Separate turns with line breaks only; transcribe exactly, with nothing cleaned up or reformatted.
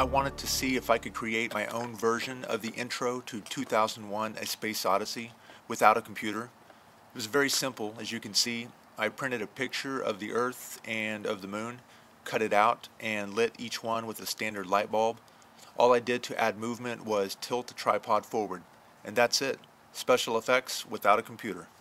wanted to see if I could create my own version of the intro to two thousand one A Space Odyssey without a computer. It was very simple. As you can see, I printed a picture of the Earth and of the Moon, cut it out, and lit each one with a standard light bulb. All I did to add movement was tilt the tripod forward, and that's it. Special effects without a computer.